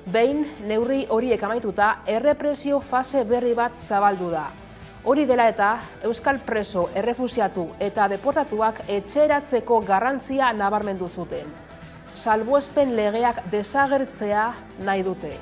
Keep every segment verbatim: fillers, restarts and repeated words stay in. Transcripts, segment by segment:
Behin neurri horiek amaituta, errepresio fase berri bat zabaldu da. Hori dela eta, euskal preso, errefusiatu eta deportatuak etxeratzeko garrantzia nabarmendu zuten. Salbuespen legeak desagertzea nahi dute.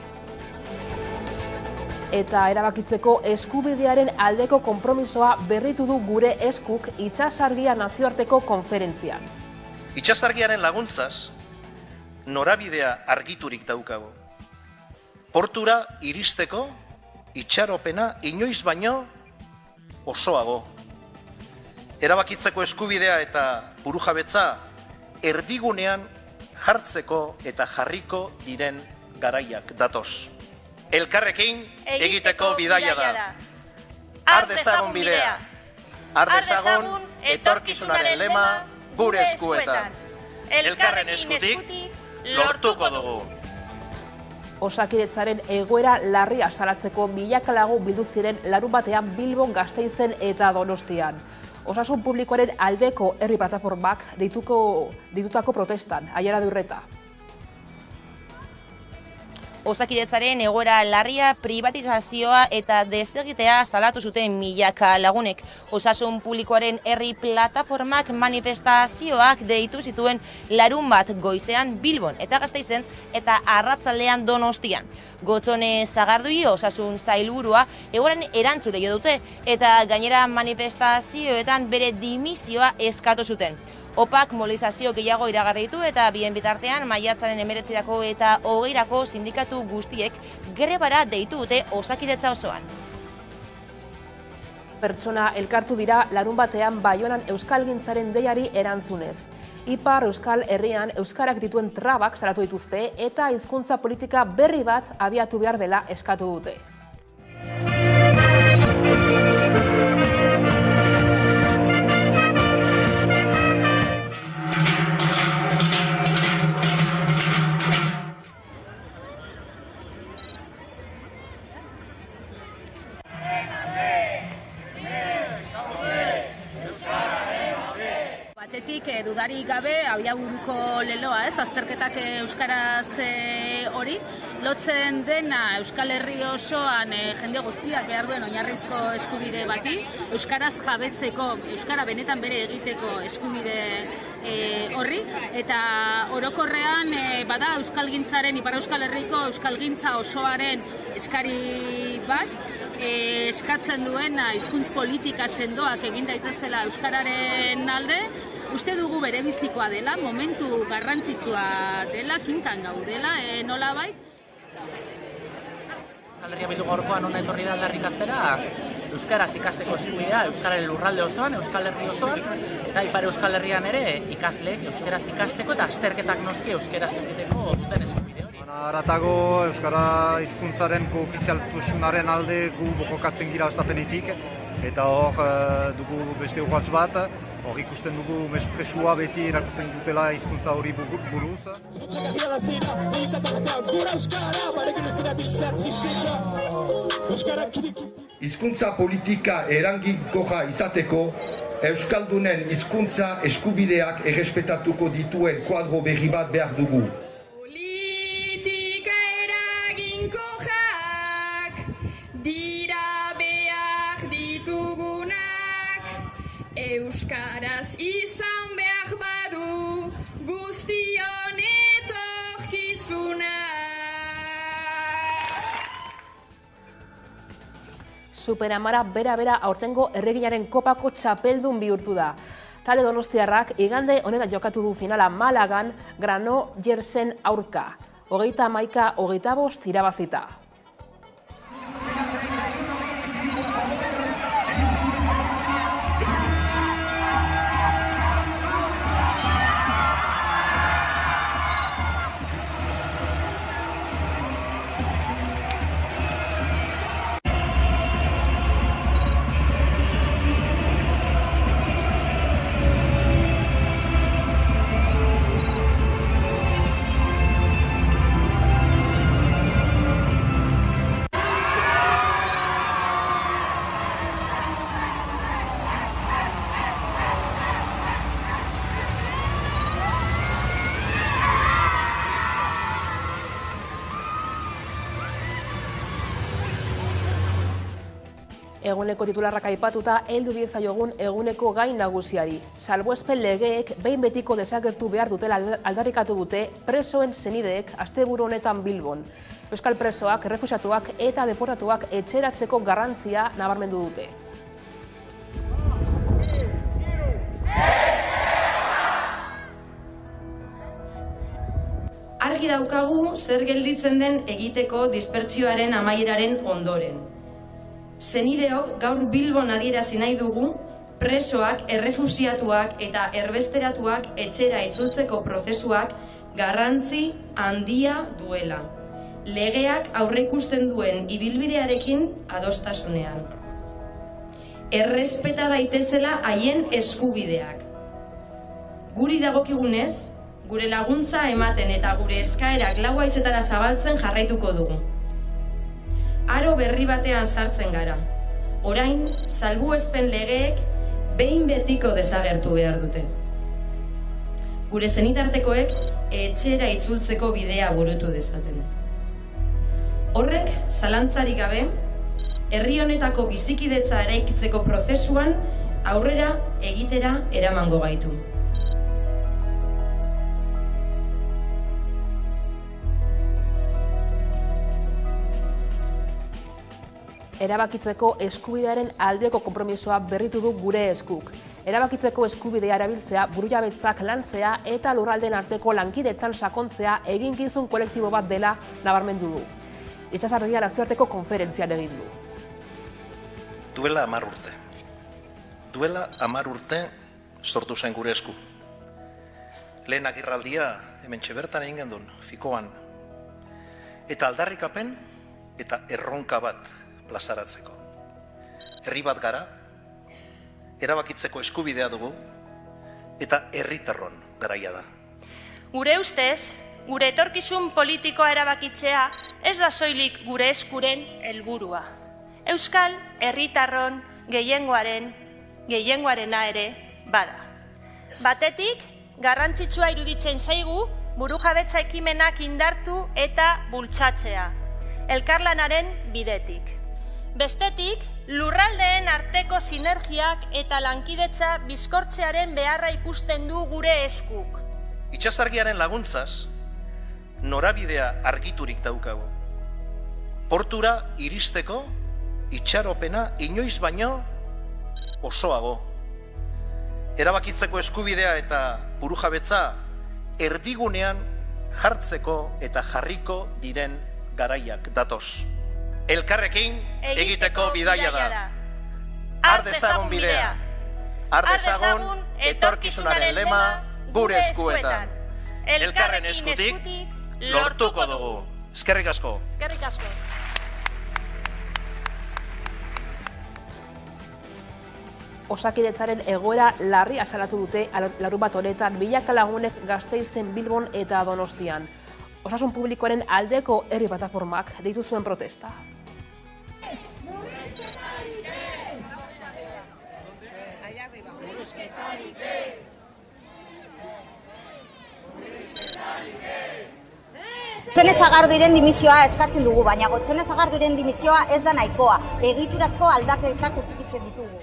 Eta erabakitzeko eskubidearen aldeko konpromisoa berritu du gure eskuk itsasargia nazioarteko konferentzian. Itsasargiaren laguntzaz, norabidea argiturik daukagu. Portura iristeko itxaropena inoiz baino osoago. Erabakitzeko eskubidea eta burujabetza erdigunean jartzeko eta jarriko diren garaiak datoz. Elkarrekin egiteko bidaia da. Har dezagun bidea. Har dezagun etorkizunaren lema gure eskuetan. Elkarren eskutik lortuko dugu. Osakidetzaren egoera larria salatzeko milaka lagun bildu ziren larunbatean Bilbon, Gasteizen eta Donostian. Osasun publikoaren aldeko herri plataformak deitutako protestan, Aiara Durreta. Osakidetzaren egoera larria, privatizazioa eta desegitea salatu zuten milaka lagunek. Osasun publikoaren herri plataformak manifestazioak deitu zituen larun bat goizean Bilbon eta Gasteizen eta arratzaldean Donostian. Gotzone Sagardui osasun zailburua egoran erantzule jo dute eta gainera manifestazioetan bere dimisioa eskatu zuten. Opak mobilizazio gehiago iragarri ditu eta bien bitartean maiatzaren hemeretzirako eta hogeirako sindikatu guztiek grebara deitu dute Osakidetza osoan. Pertsona elkartu dira larun batean Baionan euskalgintzaren deiari erantzunez. Ipar Euskal Herrian euskarak dituen trabak salatu dituzte eta hizkuntza politika berri bat abiatu behar dela eskatu dute. Batetik, dudarik gabe, abiaburuko leloa, ez, azterketak euskaraz hori, lotzen dena Euskal Herri osoan jende guztiak behar duen oinarrizko eskubide bati, euskaraz jabetzeko, euskara benetan bere egiteko eskubide horri, eta orokorrean bada euskalgintzaren, Ipar Euskal Herriko euskalgintza osoaren eskari bat, eskatzen duena hizkuntz politika sendoak egin daitezela euskararen alde. Uste dugu berebizikoa dela, momentu garrantzitsua dela, kinkan gaudela, nola bai? Euskal Herria Bildu gaurkoan hona etorri da aldarrikatzera, euskaraz ikasteko eskubidea, euskararen lurralde osoan, Euskal Herri osoan, eta Ipar Euskal Herrian ere ikasleek euskaraz ikasteko eta azterketak noski euskaraz egiteko duten eskubide hori. Aratago euskara hizkuntzaren koofizialtasunaren alde gu bokokatzen gira ostatenetik, eta hor dugu beste urrats bat, hor ikusten dugu mespresua beti erakusten dutela hizkuntza hori buruz. Hizkuntza politika eraginkorra izateko, euskaldunen hizkuntza eskubideak errespetatuko dituen kuadro berri bat behar dugu. Politika eraginkorrak dira behar ditugunak, euskaraz izan behar badu guztion etorkizuna. Superamara bera-bera aurtengo erreginaren kopako txapeldun bihurtu da. Talde donostiarrak igande honetan jokatu du finala Malagan Granollers-en aurka. Hogeita hamaika, hogeita bost irabazita. Eguneko titularrak aipatuta heldu diezaiogun eguneko gain nagusiari. Salbuespen legeek behin betiko desagertu behar dutela aldarrikatu dute presoen senideek asteburu honetan Bilbon. Euskal presoak, errefuxiatuak eta deportatuak etxeratzeko garrantzia nabarmendu dute. Argi daukagu zer gelditzen den egiteko dispertsioaren amaieraren ondoren. Senideok gaur Bilbon adierazi nahi dugu presoak, errefuxiatuak eta erbesteratuak etxera itzultzeko prozesuak garrantzi handia duela. Legeak aurreikusten duen ibilbidearekin adostasunean. Errespeta daitezela haien eskubideak. Guri dagokigunez, gure laguntza ematen eta gure eskaerak lau haizetara zabaltzen jarraituko dugu. Aro berri batean sartzen gara. Orain, salbuespen legeek behin betiko desagertu behar dute. Gure senitartekoek etxera itzultzeko bidea burutu dezaten. Horrek, zalantzarik gabe, herri honetako bizikidetza eraikitzeko prozesuan aurrera egitera eramango gaitu. Erabakitzeko eskubidearen aldeko konpromisoa berritu du gure eskuk. Erabakitzeko eskubidea erabiltzea, burujabetzak lantzea eta lurraldeen arteko lankidetzan sakontzea eginkizun kolektibo bat dela nabarmendu du. Itsasargia nazioarteko konferentzian egin du. Duela hamar urte. Duela hamar urte sortu zen gure esku. Lehen agerraldia hementxe bertan egin gendun, Fikoan. Eta aldarrikapen eta erronka bat plazaratzeko. Herri bat gara, erabakitzeko eskubidea dugu, eta herritarron garaia da. Gure ustez, gure etorkizun politikoa erabakitzea ez da soilik gure eskuren helburua. Euskal herritarron gehiengoaren, gehiengoarena ere bada. Batetik, garrantzitsua iruditzen zaigu burujabetza ekimenak indartu eta bultzatzea, elkarlanaren bidetik. Bestetik, lurraldeen arteko sinergiak eta lankidetza bizkortzearen beharra ikusten du gure eskuk. Itsasargiaren laguntzaz, norabidea argiturik daukagu. Portura iristeko, itxaropena inoiz baino osoago. Erabakitzeko eskubidea eta burujabetza erdigunean jartzeko eta jarriko diren garaiak datoz. Elkarrekin egiteko bidaia da. Har dezagun bidea. Har dezagun etorkizunaren lema gure eskuetan. Elkarren eskutik lortuko dugu. Eskerrik asko. Eskerrik asko. Osakidetzaren egoera larria salatu dute larunbat honetan milaka lagunek Gasteizen, Bilbon eta Donostian. Osasun publikoaren aldeko herri plataformak deitu zuen protesta. Gotzone Sagarduiren dimisioa eskatzen dugu, baina Gotzone Sagarduiren dimisioa ez da nahikoa. Egiturazko aldaketak ezikitzen ditugu.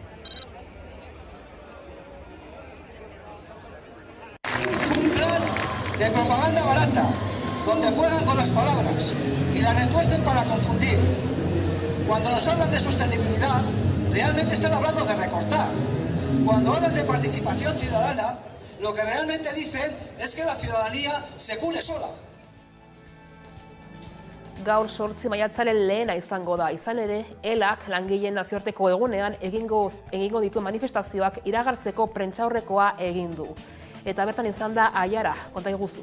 De propaganda barata, donde juegan con las palabras y las retuercen para confundir. Cuando nos hablan de sostenibilidad, realmente están hablando de recortar. Cuando hablan de participación ciudadana, lo que realmente dicen es que la ciudadanía se cure sola. Gaur sortzi maiatzaren lehena izango da, izan ere, elak langileen nazioarteko egunean egingo, egingo ditu manifestazioak iragartzeko prentsaurrekoa egin du. Eta bertan izan da Aiara, konta iguzu.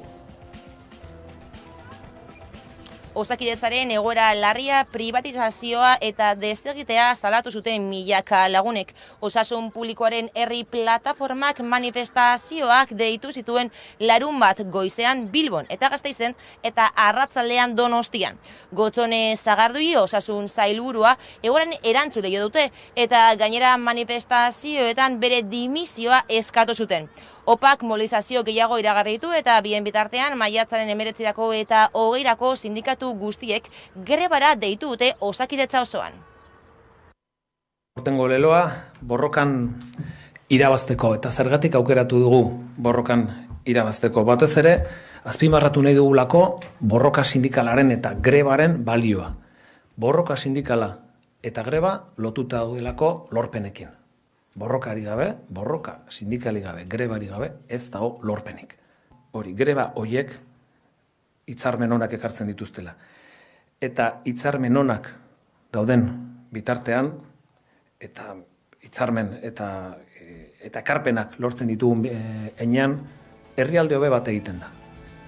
Osakidetzaren egoera larria, privatizazioa eta desegitea salatu zuten milaka lagunek. Osasun publikoaren herri plataformak manifestazioak deitu zituen larun bat goizean Bilbon eta Gasteizen eta arratzaldean Donostian. Gotzone Sagardui osasun sailburua egoeran erantzule jo dute eta gainera manifestazioetan bere dimisioa eskatu zuten. Opak mobilizazio gehiago iragarri ditu eta bien bitartean maiatzaren hemeretzirako eta hogeirako sindikatu guztiek grebara deitu dute Osakidetza osoan. Aurtengo leloa borrokan irabazteko eta zergatik aukeratu dugu borrokan irabazteko. Batez ere, azpimarratu nahi dugulako borroka sindikalaren eta grebaren balioa. Borroka sindikala eta greba lotuta daudelako lorpenekin. Borrokari gabe, borroka sindikali gabe, grebari gabe, ez dago lorpenik. Hori, greba hoiek hitzarmen onak ekartzen dituztela. Eta hitzarmen onak dauden bitartean, eta hitzarmen eta eta ekarpenak lortzen ditugun heinean, herrialde hobe bat egiten da.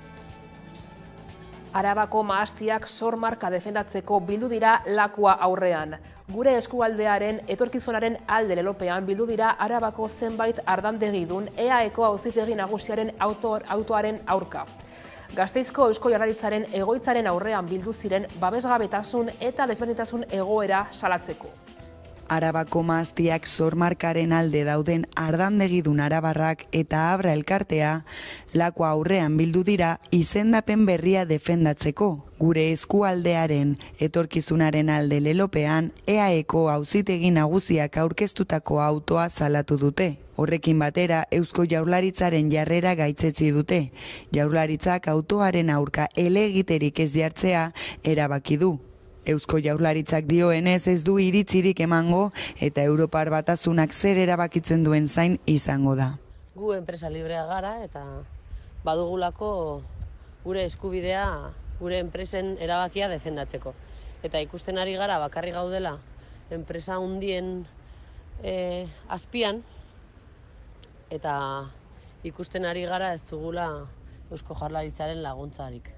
Arabako mahastiak zor marka defendatzeko bildu dira Lakua aurrean. Gure eskualdearen etorkizunaren alde lelopean bildu dira Arabako zenbait ardandegidun E A Eko auzitegi nagusiaren autoaren aurka. Gasteizko Eusko Jaurlaritzaren egoitzaren aurrean bildu ziren babesgabetasun eta desberdintasun egoera salatzeko. Arabako mahastiak zormarkaren alde dauden ardandegidun arabarrak eta Abra elkartea Lakua aurrean bildu dira izendapen berria defendatzeko. Gure eskualdearen etorkizunaren alde lelopean E A Eko auzitegi nagusiak aurkeztutako autoa salatu dute. Horrekin batera, Eusko Jaurlaritzaren jarrera gaitzetsi dute. Jaurlaritzak autoaren aurka helegiterik ez jartzea erabaki du. Eusko Jaurlaritzak dioenez ez du iritzirik emango eta Europar Batasunak zer erabakitzen duen zain izango da. Gu enpresa librea gara eta badugulako gure eskubidea gure enpresen erabakia defendatzeko. Eta ikusten ari gara bakarri gaudela enpresa hundien e, azpian eta ikusten ari gara ez dugula Eusko Jaurlaritzaren laguntzarik.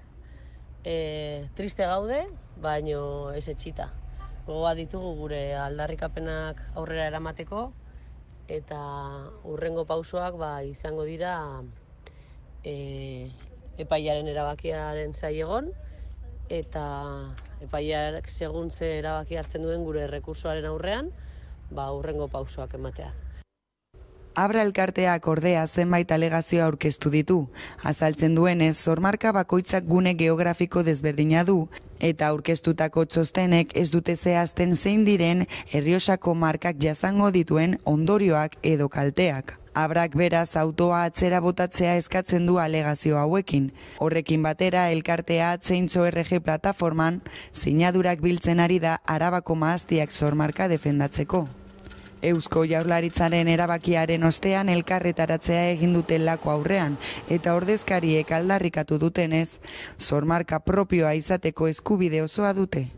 E, triste gaude, baino ez etxita. Gogoa ditugu gure aldarrikapenak aurrera eramateko eta hurrengo pausoak ba, izango dira e, epaiaren erabakiaren zailegon eta epaiak segun ze erabaki hartzen duen gure errekursoaren aurrean ba, hurrengo pausoak ematea. Abra elkarteak ordea zenbait alegazioa aurkeztu ditu. Azaltzen duenez, zormarka bakoitzak gune geografiko desberdina du, eta aurkeztutako txostenek ez dute zehazten zein diren Errioxako markak jasango dituen ondorioak edo kalteak. Abrak beraz autoa atzera botatzea eskatzen du alegazio hauekin. Horrekin batera, elkartea Atzeintxo R G plataforman sinadurak biltzen ari da Arabako mahastiak zormarka defendatzeko. Eusko Jaurlaritzaren erabakiaren ostean elkarretaratzea egin dute Lakua aurrean eta ordezkariek aldarrikatu dutenez, zormarka propioa izateko eskubide osoa dute.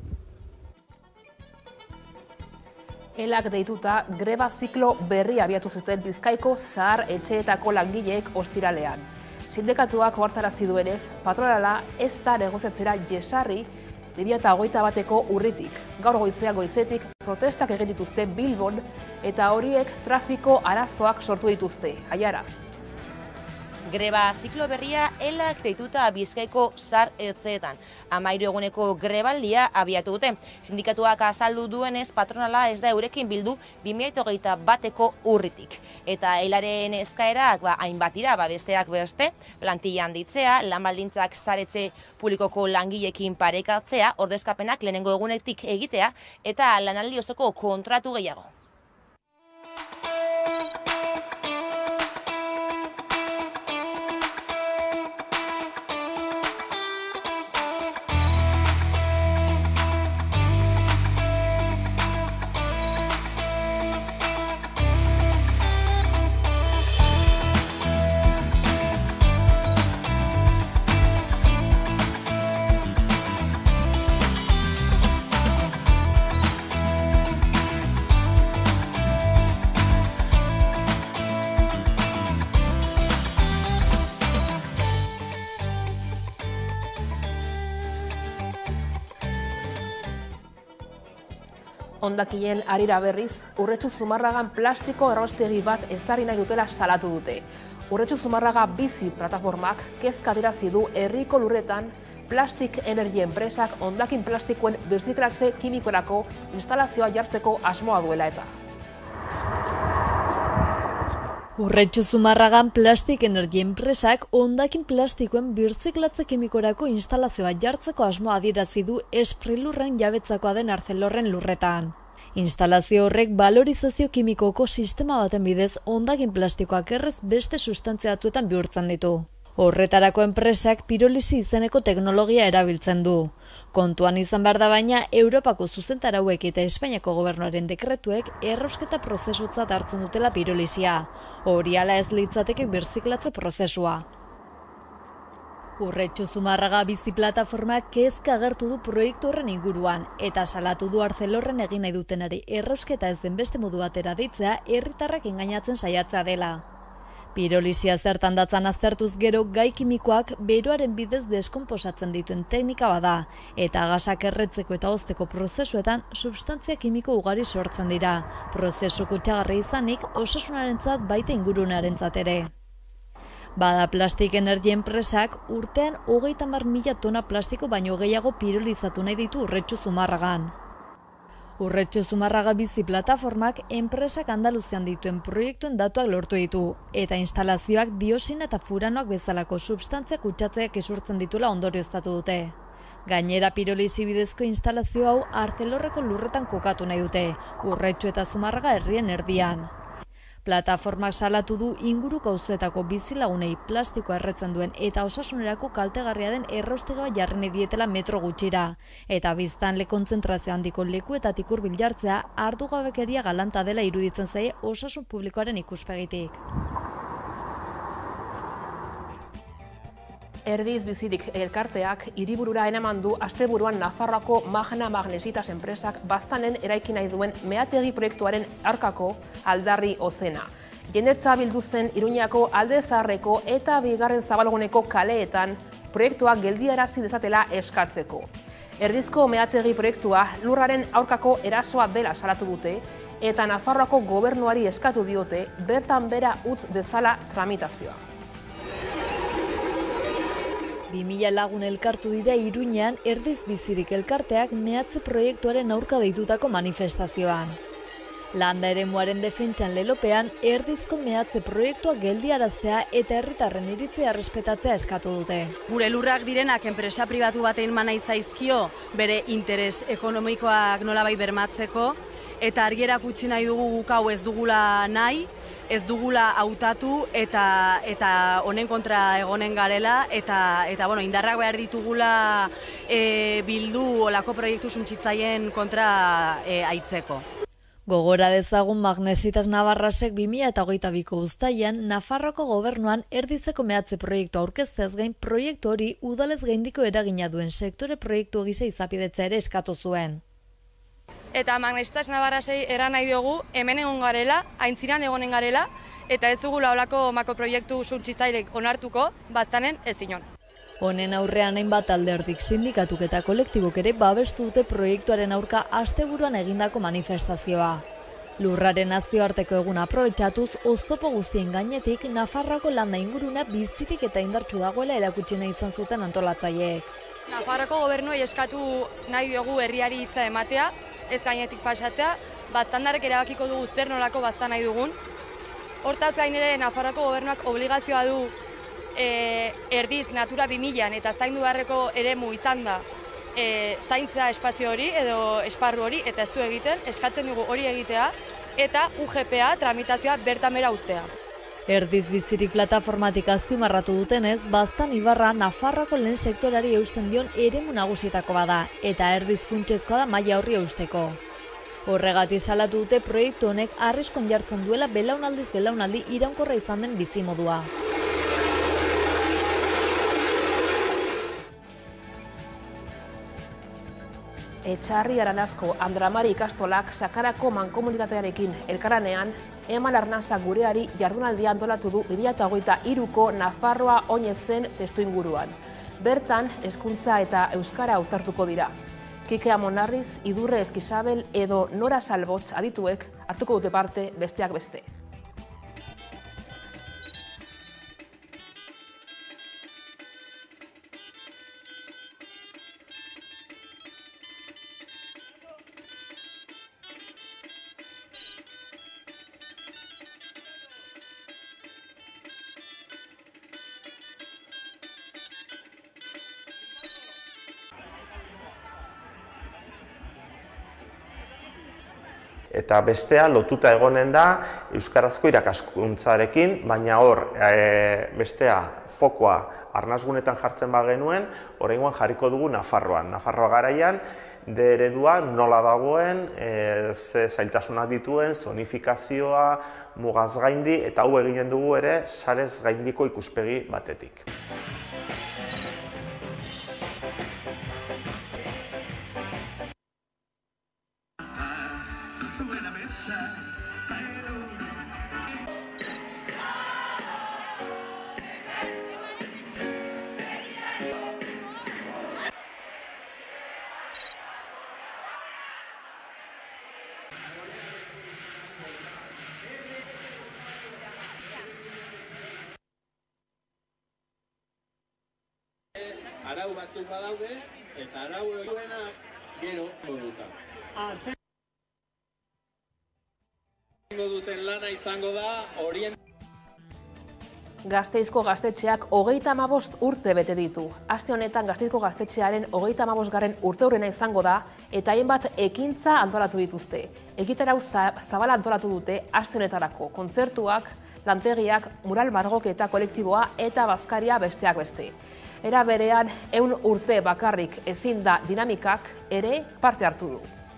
Elak deituta greba ziklo berri abiatu zuten Bizkaiko zahar etxeetako langileek ostiralean. Sindikatuak ohartarazi duenez, patronala ez da negoziatzera jesarri bi mila hogeita bateko urritik. Gaur goizean goizetik protestak egin dituzte Bilbon eta horiek trafiko arazoak sortu dituzte. Aiara. Greba ziklo berria elak deituta Bizkaiko zahar etxeetan. Hamairu eguneko grebaldia abiatu dute. Sindikatuak azaldu duenez patronala ez da eurekin bildu bi mila hogeita bateko urritik. Eta elaren eskaerak ba, hainbat dira, ba, besteak beste, plantilla handitzea, lan baldintzak saretxe publikoko langileekin parekatzea, ordezkapenak lehenengo egunetik egitea eta lanaldi osoko kontratu gehiago. Hondakinen harira berriz, Urretxu Zumarragan plastiko errostegi bat ezarri nahi dutela salatu dute. Urretxu Zumarraga bizi plataformak kezka adierazi du herriko lurretan Plastik Energia enpresak hondakin plastikoen birziklatze kimikorako instalazioa jartzeko asmoa duela eta. Urretxu Zumarragan Plastik Energia enpresak hondakin plastikoen birziklatze kimikorako instalazioa jartzeko asmoa adierazi du Esprilurren jabetzakoa den Arcelorren lurretan. Instalazio horrek balorizazio kimikoko sistema baten bidez hondakin plastikoak errez beste sustantziatuetan bihurtzen ditu. Horretarako enpresak pirolisi izeneko teknologia erabiltzen du. Kontuan izan behar da baina, Europako zuzentarauek eta Espainiako gobernuaren dekretuek errausketa prozesutzat hartzen dutela pirolisia. Hori ala ez litzateke birziklatze prozesua. Urretxu Zumarraga bizi plataformak kezka agertu du proiektu horren inguruan, eta salatu du Arcelorren egin nahi dutenari errausketa ez den beste modu batera deitzea herritarrak engainatzen saiatzea dela. Pirolisia zertan datzan aztertuz gero gai kimikoak beroaren bidez deskonposatzen dituen teknika bada, eta gasak erretzeko eta hozteko prozesuetan substantzia kimiko ugari sortzen dira, prozesu kutsagarri izanik osasunarentzat baita ingurunarentzat ere. Bada Plastic Energy enpresak urtean hogeita hamar mila tona plastiko baino gehiago pirolizatu nahi ditu Urretxu Zumarragan. Urretxu Zumarraga bizi plataformak enpresak Andaluzian dituen proiektuen datuak lortu ditu, eta instalazioak diosina eta furanoak bezalako substantzia kutsatzeak esurtzen ditula ondorioztatu dute. Gainera pirolizi bidezko instalazio hau Arcelorreko lurretan kokatu nahi dute, Urretxu eta Zumarraga herrien erdian. Plataformak salatu du inguruko auzoetako bizilagunei plastikoa erretzen duen eta osasunerako kaltegarria den erraustegabe jarri nahi dietela metro gutxira, eta biztanle kontzentrazio handiko lekuetatik hurbil jartzea ardugabekeria galanta dela iruditzen zaie osasun publikoaren ikuspegitik. Erdiz bizirik elkarteak hiriburura eraman du asteburuan Nafarroako Magna Magnesitas enpresak baztanen eraiki nahi duen meategi proiektuaren aurkako aldarri ozena. Jendetza bildu zen Iruñako Alde Zaharreko eta bigarren zabalguneko kaleetan proiektuak geldiarazi dezatela eskatzeko. Erdizko meategi proiektua lurraren aurkako erasoa dela salatu dute eta Nafarroako gobernuari eskatu diote bertan bera utz dezala tramitazioa. bi mila lagun elkartu dira Iruñean Erdiz bizirik elkarteak meatze proiektuaren aurka deitutako manifestazioan. Landa eremuaren defentsan lelopean Erdizko meatze proiektua geldiaraztea eta herritarren iritzia errespetatzea eskatu dute. Gure lurrak direnak enpresa pribatu batein manai zaizkio bere interes ekonomikoak nolabait bermatzeko, eta argierak utzi nahi dugu guk hau ez dugula nahi, ez dugula hautatu eta eta honen kontra egonen garela eta eta bueno, indarrak behar ditugula e, bildu olako proiektu suntsitzaien kontra e, aitzeko. Gogora dezagun Magnesitas Navarrasek bi mila hogeita biko uztailean Nafarroako gobernuan Erdizeko meatze proiektu aurkezteaz gain proiektu hori udalez gaindiko eragina duen sektore proiektu gisa izapidetzea ere eskatu zuen. Eta Magnesitas Navarrasei eran nahi diogu hemen egon garela, aintziran egonen garela, eta ez dugula olako makoproiektu suntsitzailek onartuko, baztanen ez inon. Honen aurrean hainbat alderdik sindikatuk eta kolektibok ere babestu dute proiektuaren aurka asteburuan egindako manifestazioa. Lurraren nazioarteko eguna aprobetxatuz, oztopo guztien gainetik Nafarroako landa inguruna bizirik eta indartsu dagoela erakutsi nahi izan zuten antolatzaileek. Nafarroako gobernuei eskatu nahi diogu herriari hitza ematea, ez gainetik pasatzea, baztandarrek erabakiko dugu zer nolako baztan nahi dugun. Hortaz gain ere Nafarroako gobernuak obligazioa du e, Erdiz Natura bi milan eta zaindu beharreko eremu izan da e, zaintza espazio hori edo esparru hori, eta ez du egiten, eskatzen dugu hori egitea, eta U G P A tramitazioa bertan bera uztea. Erdiz bizirik plataformatik azpimarratu dutenez, baztan ibarra Nafarroako lehen sektorari eusten dion eremu nagusietako bada, eta erdiz funtsezkoa da maila horri eusteko. Horregatik salatu dute proiektu honek arriskon jartzen duela belaunaldiz belaunaldi iraunkorra izan den bizimodua. Etxarri Aranazko Andramari ikastolak Sakarako mankomunitatearekin elkarlanean Eman Arnasa gureari jardunaldia antolatu du bi mila hogeita hiruko Nafarroa oinezen testuinguruan. Bertan, hezkuntza eta euskara uztartuko dira. Kike Amonarriz, Idurre Eskizabel edo Nora Salbotz adituek hartuko dute parte besteak beste. eta bestea lotuta egonen da euskarazko irakaskuntzarekin, baina hor bestea fokoa arnasgunetan jartzen bagenuen, oraingoan jarriko dugu Nafarroan. Nafarroa garaian, D eredua nola dagoen, ze zailtasunak dituen, zonifikazioa, mugaz gaindi, eta hau eginen dugu ere sarez gaindiko ikuspegi batetik. Arau batzuk badaude, eta arau horiena gero moduta. Izango duten lana izango da horien... Gasteizko gaztetxeak hogeita hamabost urte bete ditu. Aste honetan Gasteizko gaztetxearen hogeita hamabostgarren urteurrena izango da, eta hainbat ekintza antolatu dituzte. Ekitarau zabala antolatu dute aste honetarako, kontzertuak, lantegiak, mural margoketa kolektiboa eta bazkaria besteak beste. Era berean, ehun urte bakarrik ezin da dinamikak ere parte hartu du.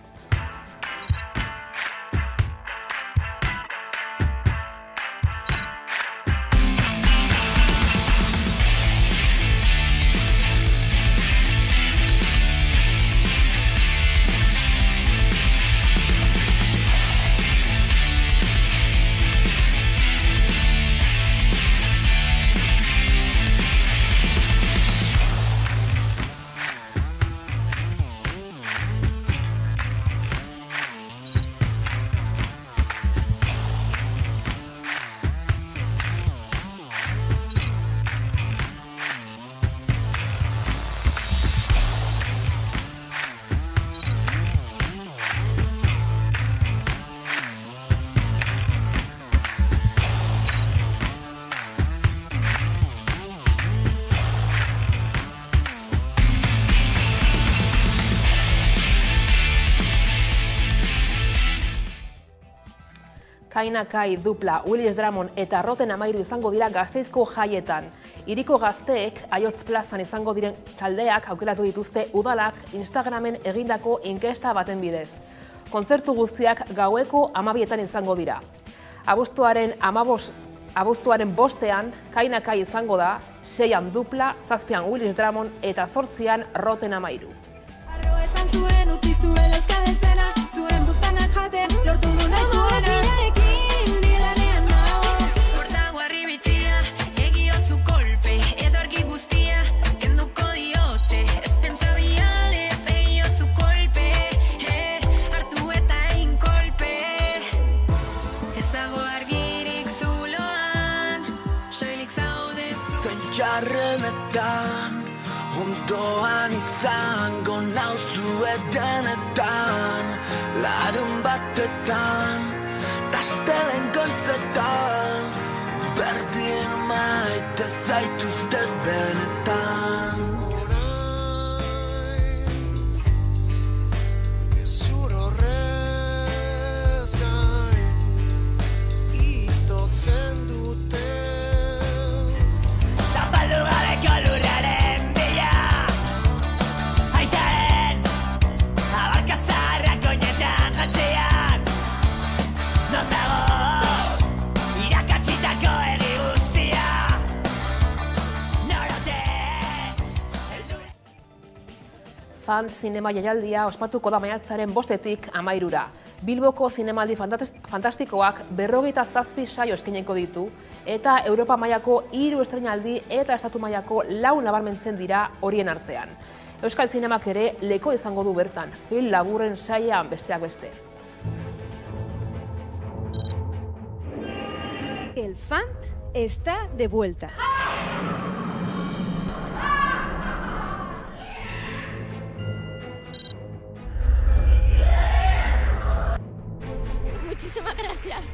Kaina Kai dupla, Willis Drummond eta Roten Amairu izango dira Gasteizko jaietan. Hiriko gazteek Aiotz plazan izango diren taldeak aukeratu dituzte udalak Instagramen egindako inkesta baten bidez. Kontzertu guztiak gaueko amabietan izango dira. Abuztuaren amabos, abuztuaren bostean Kaina Kai izango da, seian dupla, zazpian Willis Drummond eta zortzian Roten Amairu. Arro esan zuen, utzi zuen euskal eszena, zuen buztanak jaten, lortu duna zuena. Txarrenetan, ondoan izango nauzu edenetan, larun batetan, tastelen goizetan, berdin maite zaituzte benetan. Gezur horrez gain, itotzen dute. Fan zinema jaialdia ospatuko da maiatzaren bostetik amairura. Bilboko zinemaldi fantastikoak berrogeita zazpi saio eskainiko ditu eta Europa mailako hiru estreinaldi eta estatu mailako lau nabarmentzen dira horien artean. Euskal zinemak ere leko izango du bertan, film laburren sailean besteak beste. El Fant está de vuelta. Muchísimas gracias.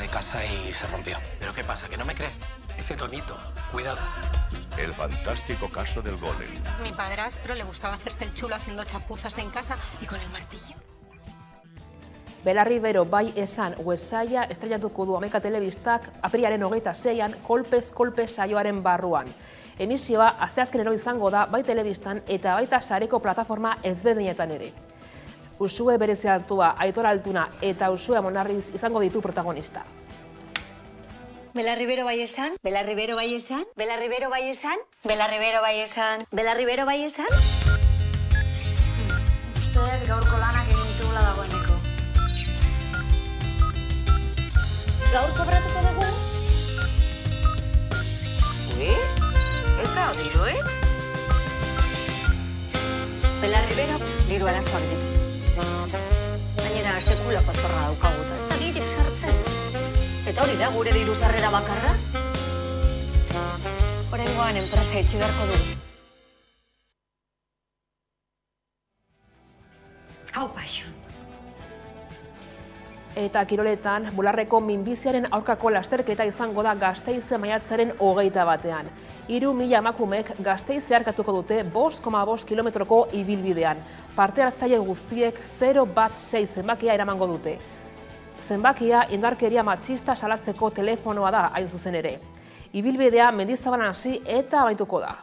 casa y se rompió. ¿Pero qué pasa? ¿Que no me cree? Ese tonito. Cuidado. El fantástico caso del golem. Mi padrastro le gustaba hacerse el chulo haciendo chapuzas en casa y con el martillo. Belarri bero bai esan uesaia estreinatuko du Hamaika Telebistak apirilaren hogeita seian kolpez kolpe saioaren barruan. Emisioa asteazkenero izango da bai telebistan eta baita sareko plataforma ezberdinetan ere. Usue bereziatua Aitor Altuna eta Usue Monarriz izango ditu protagonista. Belarri bero bai esan, Belarri bero bai esan, Belarri bero bai esan, Belarri bero bai esan, Belarri bero bai esan. Uste gaurko lanak egin ditugula dagoeneko. Gaur kobratuko dugu? Ui, ez da diruek? Belarri bero diru arazoak ditu. Gainera sekulako zorra daukaguta, ez da dirik sartzen. Eta hori da gure diru sarrera bakarra? Oraingoan enpresa itxi beharko dugu. Hau paixun. Eta kiroletan, bularreko minbiziaren aurkako lasterketa izango da Gasteize maiatzaren hogeita batean. Hiru mila emakumek Gasteiz zeharkatuko dute bost koma bost kilometroko ibilbidean. Parte hartzaile guztiek zero bat sei zenbakia eramango dute. Zenbakia indarkeria matxista salatzeko telefonoa da hain zuzen ere. Ibilbidea Mendizabalan hasi eta amaituko da.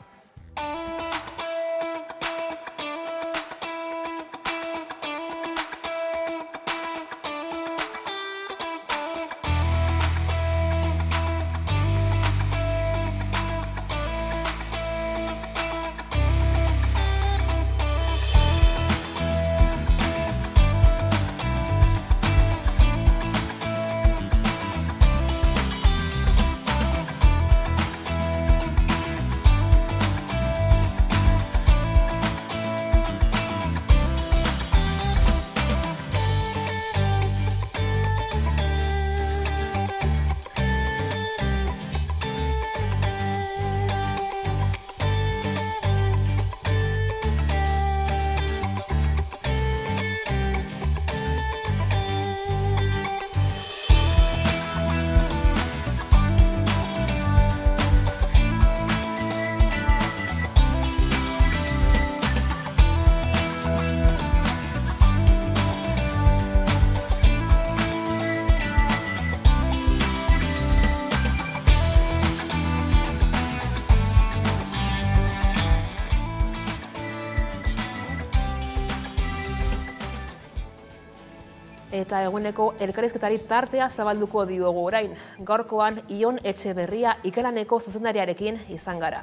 Eta eguneko elkarrizketari tartea zabalduko diogu orain. Gaurkoan Ion Etxeberria Ikelaneko zuzendariarekin izan gara.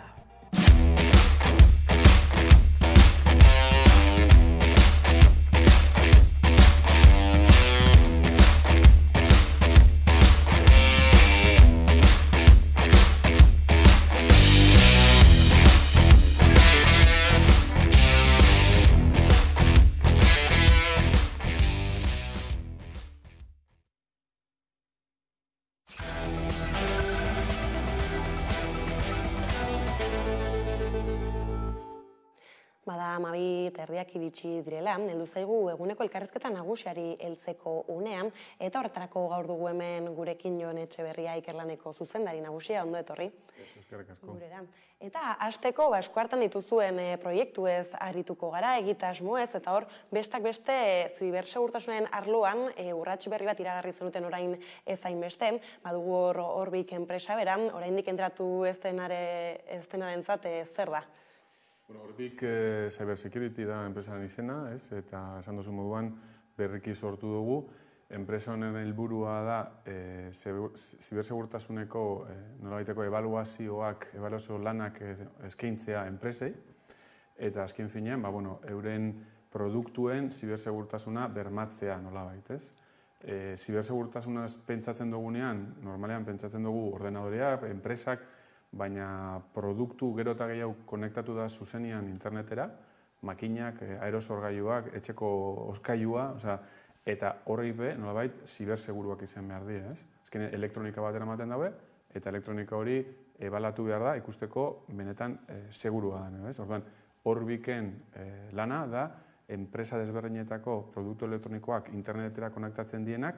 Bada hamabi erdiak iritsi direla, heldu zaigu eguneko elkarrizketa nagusiari heltzeko unean, eta horretarako gaur dugu hemen gurekin Jon Etxeberria Ikerlaneko zuzendari nagusia, ondo etorri. Eskerrik asko. Gurera. Eta hasteko esku hartan dituzuen proiektuez arituko gara, egitasmoez, eta hor bestak beste zibersegurtasunen arloan urrats berri bat iragarri zenuten orain ez hainbeste, badugu hor Orbik enpresa bera, oraindik entratu ez denarentzat zer da? Orbik Cyber Security da enpresaren izena, eta esan duzu moduan berriki sortu dugu. Enpresa honen helburua da zibersegurtasuneko nolabaiteko ebaluazioak, ebaluazio lanak eskaintzea enpresei, eta azken finean, euren produktuen zibersegurtasuna bermatzea nolabait, ez? Zibersegurtasunaz pentsatzen dugunean, normalean pentsatzen dugu ordenadorea, enpresak, baina produktu gero eta gehiago konektatu da zuzenian internetera, makinak, aerosorgailuak, etxeko oskailua, eta horri be, nolabait, ziberseguruak izan behar dira, ez? Azken elektronika bat eramaten daue, eta elektronika hori ebalatu behar da ikusteko benetan segurua da, ez? Orduan, Orbiken lana da, enpresa desberdinetako produktu elektronikoak internetera konektatzen dienak,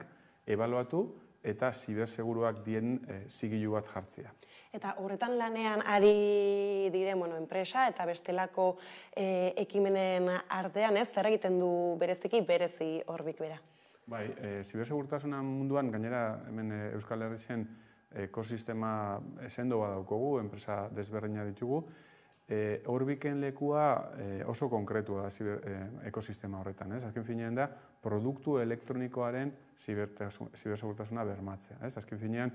ebaluatu eta ziberseguruak dien zigilu bat jartzea. Eta horretan lanean ari dire, bueno, enpresa eta bestelako ekimenen artean, ez, zer egiten du bereziki berezi Orbik bera? Bai, zibersegurtasuna munduan, gainera hemen Euskal Herrien ekosistema sendo bat daukogu, enpresa desberdina ditugu, Orbiken lekua oso konkretua da ekosistema horretan. Azken finean da, produktu elektronikoaren zibersegurtasuna bermatzea. Azken finean,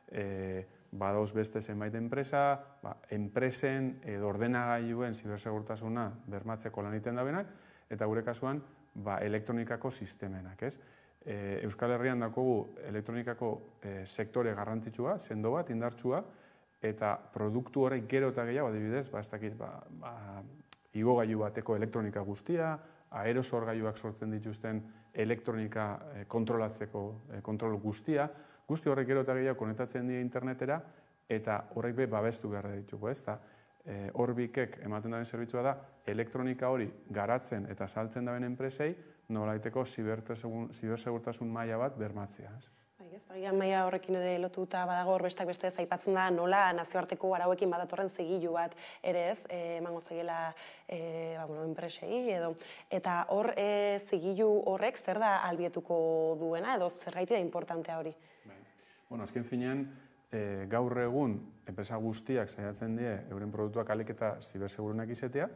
badauz beste zenbait enpresa, enpresen edo ordenagailuen zibersegurtasuna bermatzeko lan egiten dabenak, eta gure kasuan, elektronikako sistemenak. Euskal Herrian daukogu elektronikako sektore garrantzitsua, sendo bat, indartsua, eta produktu horrek gero eta gehiago, adibidez, ez dakit, igogailu bateko elektronika guztia, aerosorgailuak sortzen dituzten elektronika kontrolatzeko kontrol guztia, guzti horrek gero eta gehiago konektatzen dira internetera, eta horrek be babestu behar ditugu, ez da. Orbikek ematen daren zerbitzua da, elektronika hori garatzen eta saltzen daben enpresei, nolaiteko zibersegurtasun maila bat bermatzea. Agian maila horrekin ere lotuta badago hor bestak beste aipatzen da nola nazioarteko arauekin badatorren zigilu bat ere ez, emango zaiela enpresei edo. Eta hor zigilu horrek zer da ahalbietuko duena edo zergaiti da importantea hori? Bueno, azken finean, gaur egun enpresa guztiak saiatzen die euren produktuak ahalik eta zibersegurunak izatea.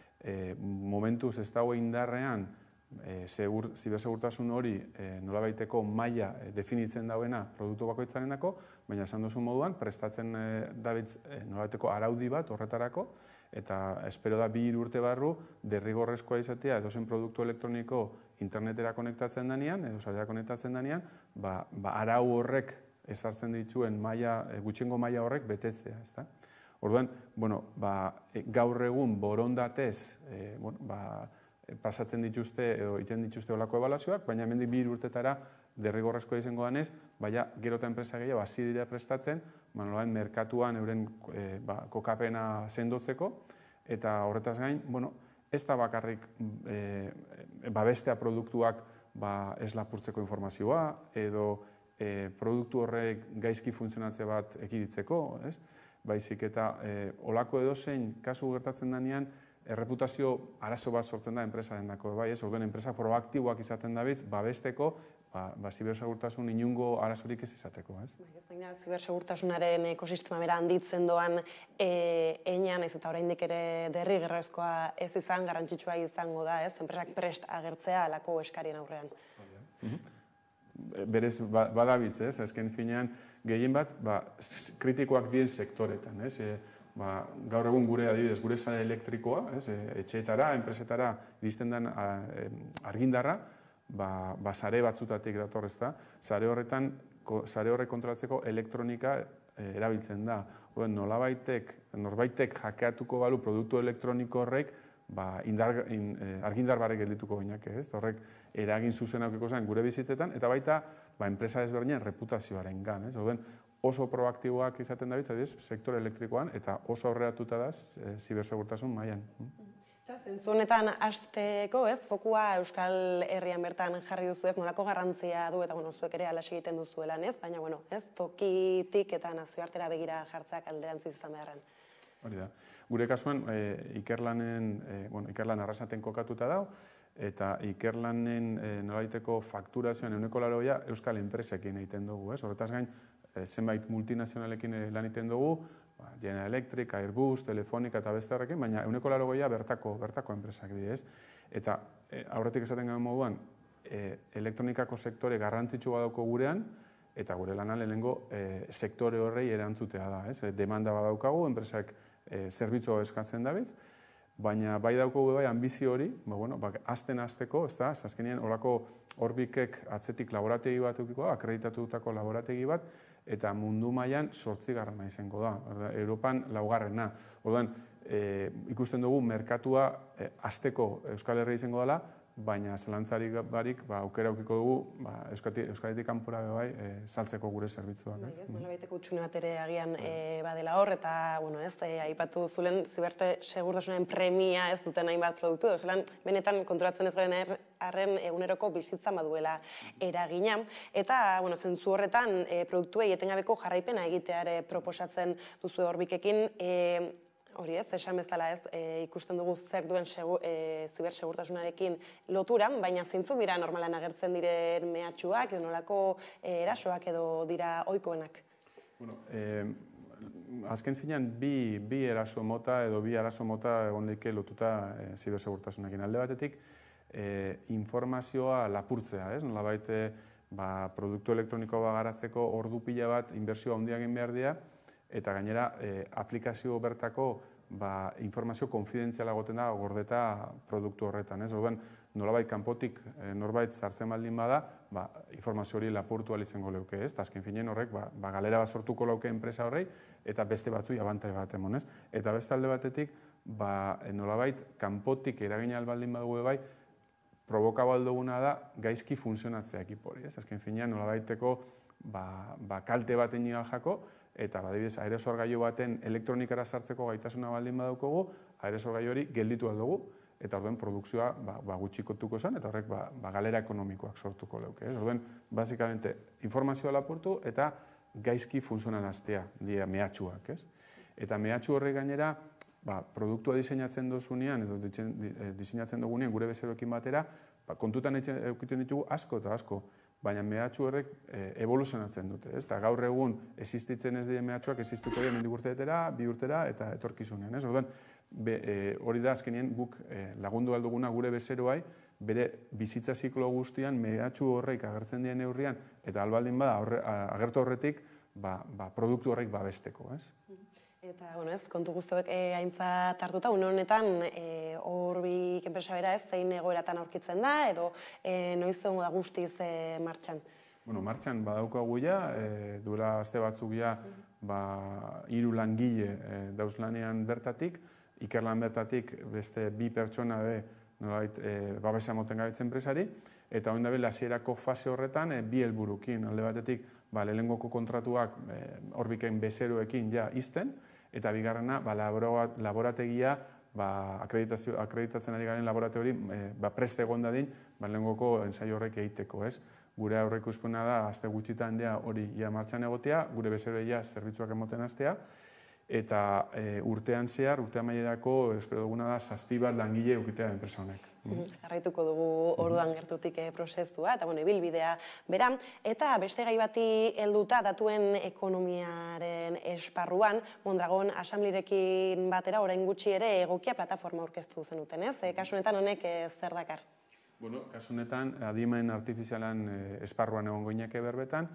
Momentuz ez dago indarrean zibersegurtasun hori nolabaiteko maila definitzen dauena produktu bakoitzarendako, baina esan duzun moduan prestatzen dabitz nolabaiteko araudi bat horretarako, eta espero da bi hiru urte barru derrigorrezkoa izatea edozen produktu elektroniko internetera konektatzen denean, edo sarera konektatzen denean, arau horrek ezartzen dituen gutxiengo maila horrek betetzea. Orduan, gaur egun borondatez pasatzen dituzte edo iten dituzte olako ebaluazioak, baina hemendik bi hiru urtetara derrigorrezkoa izango danez, baina gero eta enpresa gehiago hasi dira prestatzen, merkatuan euren kokapena sendotzeko, eta horretaz gain, ez da bakarrik babestea produktuak ez lapurtzeko informazioa, edo produktu horrek gaizki funtzionatze bat ekiditzeko, baizik eta olako edozein kasu gertatzen denean, erreputazio arazo bat sortzen da enpresaren dako, bai ez, orduen enpresa proaktiboak izaten dabiz, babesteko, zibersegurtasun inungo arazorik ez izateko, ez? Baina, zibersegurtasunaren ekosistema bera handitzen doan einean, ez eta oraindik ere derrigorrezkoa ez izan, garrantzitsua izango da, ez? Enpresak prest agertzea alako eskarien aurrean. Berez, badabitz, ez? Azken finean, gehien bat, kritikoak dien sektoretan, ez? Gaur egun gure adibidez, gure sare elektrikoa, etxeetara, enpresetara iristen den argindarra, sare batzutatik datorrez da, sare horretan, sare horrek kontrolatzeko elektronika erabiltzen da. Norbaitek hackeatuko balu produktu elektroniko horrek, argindar barrek geldituko ginak, ez? Horrek eragin zuzen aukiko zen gure bizitzetan, eta baita enpresa ezberdinen reputazioaren gan, ez? Oso proaktiboak izaten dabiltza, sektore elektrikoan, eta oso aurreratuta da zibersegurtasun mailan. Zentzu honetan hasteko, ez, fokua Euskal Herrian bertan jarri duzu ez, nolako garrantzia du, eta zuek ere alaxe egiten duzuelan, ez? Baina, bueno, ez, tokitik eta nazioartera begira jartzeak alderantziz izan beharren. Hori da. Gure kasuan, ikerlanen, bueno, ikerlan arrasaten kokatuta dau, eta ikerlanen nolaiteko fakturazioan euneko laroia Euskal enpresekin egiten dugu, ez? Horretaz gain, zenbait multinazionalekin lan egiten dugu, General Electric, Airbus, Telefonica eta beste horrekin, baina euneko laroia bertako, bertako enpresak di, ez? Eta aurretik esaten gaben moduan, elektronikako sektore garrantzitsua dauko gurean, eta gure lana lehenengo sektore horrei erantzutea da, ez? Demanda badaukagu, enpresak zerbitzua eskatzen dabiz, baina bai daukagu bai ambizio hori, azten azteko, ez da, azkenean horako Orbikek atzetik laborategi bat eukiko da, akreditatutako laborategi bat, eta mundu mailan zortzigarrena izango da, Europan laugarrena. Orduan, ikusten dugu merkatua azteko Euskal Herria izango dela, baina zelantzarik barik aukera aukiko dugu Euskaditik kanpora bai saltzeko gure zerbitzuak. Nola baiteko utxune bat ere agian badela hor, eta aipatu zulen ziberte segurtasunen premia ez duten hainbat produktu, edo zelan benetan konturatzen ez garen arren eguneroko bizitzan baduela eragina. Eta zentzu horretan produktuei etengabeko jarraipena egiteare proposatzen duzu Orbikekin. Hori ez, esan bezala ez, ikusten dugu zer duen zibersegurtasunarekin loturan, baina zeintzuk dira normalan agertzen diren mehatxuak, edo nolako erasoak edo dira ohikoenak? Azken finean, bi eraso mota edo bi arazo mota egon daike lotuta zibersegurtasunarekin. Alde batetik, informazioa lapurtzea, ez? Nolabait, produktu elektronikoa garatzeko ordu pila bat inbertsioa handia egin behar dira, eta gainera aplikazio bertako informazio konfidentziala goten da gordeta produktu horretan. Nolabait kanpotik norbait sartzen baldin bada, informazio hori lapurtu ahal izango leuke. Azken finean horrek galera bat sortuko lauke enpresa horrei, eta beste batzui abantai bat emon. Eta beste alde batetik, nolabait kanpotik eragin ahal baldin badugu bai, provokatu alduguna da gaizki funtzionatzea ekipo hori. Azken finean nolabaiteko kalte baten nigal jako, eta badibidez aerosorgailu baten elektronikara sartzeko gaitasuna baldin badaukogu, aerosorgailu hori gelditu aldugu, eta orduen produkzioa gutxikotuko zen, eta horrek galera ekonomikoak sortuko leuke. Orduen, basikamente, informazioa lapurtu eta gaizki funtzionalaztea dira mehatxuak. Eta mehatxu horrek gainera, produktua diseinatzen dozunean, edo diseinatzen dugunean gure bezeroekin batera, kontutan eukiten ditugu asko eta asko, baina mehatxu horrek evoluzionatzen dute. Eta gaur egun existitzen ez dira mehatxuak, existuko dira mendik urteetera, bi urtera eta etorkizunean. Hori da azkenien guk lagundu alduguna gure bezeroai, bere bizitza ziklo guztian mehatxu horreik agertzen dien neurrian, eta albaldin bada agertu horretik produktu horreik babesteko. Eta, bueno ez, kontu guztuek aintzat hartuta, une honetan Orbik enpresa bera ez, zein egoeratan aurkitzen da, edo noiz egongo da guztiz martxan? Bueno, martxan badaukagu ja, duela aste batzuk ja, hiru langile dauz lanean bertatik, ikerlan bertatik beste bi pertsona be, nolabait, babesa moten gabetzen enpresari, eta oin dabe, hasierako fase horretan, bi helburukin, alde batetik, lehengoko kontratuak Orbiken bezeroekin ja izten, eta bigarrena, laborategia, akreditatzen ari garen laborateori, preste egon dadin, lehengoko ensaio horrek egiteko, ez? Gure aurreko izpuna da, azte gutxitan dea hori ia martxan egotea, gure bezeroia zerbitzuak emoten aztea, eta urtean zehar, urtean mailerako, espero duguna da, zazpi bat langile eukitea enpresa honek. Jarraituko dugu orduan gertutik prozesua, eta ibilbidea bera. Eta beste gai bati helduta datuen ekonomiaren esparruan, Mondragon Asamblirekin batera, orain gutxi ere egokia plataforma aurkeztu zenuten, ez? Kasu honetan honek zer dakar? Bueno, kasu honetan, adimen artifizialan esparruan egon goinake berbetan,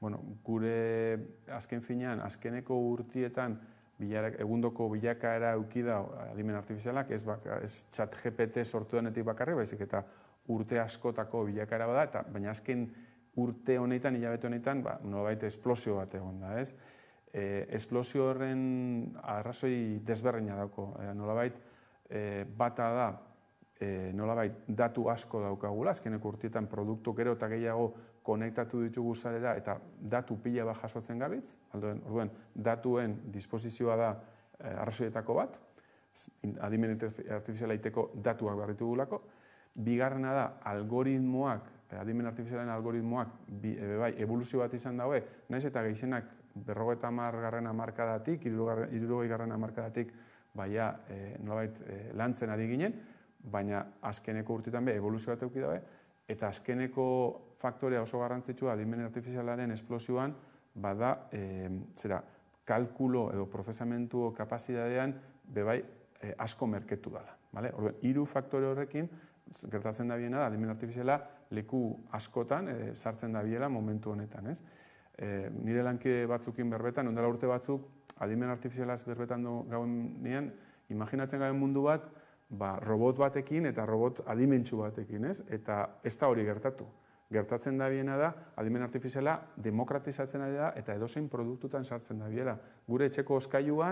gure azken finean, azkeneko urtietan, egundoko bilakaera eukida adimen artifizialak, ez chat G P T sortu denetik bakarri, baizik eta urte askotako bilakaera bada, baina azken urte honetan, hilabete honetan, nolabait esplosio bat egon da, ez? Esplosio horren arrazoi desberdina dauko, nolabait bata da, nolabait datu asko daukagula, azkeneko urtietan produktu gero eta gehiago konektatu ditugu zarera eta datu pila bat jasotzen gabitz, orduen datuen disposizioa da arrazoietako bat, adimen artifiziala iteko datuak behar ditugulako. Bigarrena da, algoritmoak, adimen artifizialen algoritmoak evoluzio bat izan daue, naiz eta gehienak berrogeita hamar garren hamarkadatik, hirurogei garren hamarkadatik baina nolabait lantzen ari ginen, baina azkeneko urtetan be evoluzio bat euki dabe, eta azkeneko faktorea oso garrantzitsua adimen artifizialaren esplosioan bada, zera, kalkulo edo prozesamentu kapazitatean bebai asko merketu dela. Orduen, hiru faktore horrekin, gertatzen da biena da, adimen artifiziala leku askotan sartzen da biela momentu honetan, ez? Nire lankide batzukin berbetan, ondela urte batzuk, adimen artifizialaz berbetan gauen nian, imaginatzen gaben mundu bat, robot batekin eta robot adimentsu batekin, ez? Eta ez da hori gertatu. Gertatzen da biena da, adimen artifiziala demokratizatzen ari da eta edozein produktutan sartzen da biela. Gure etxeko oskailuan,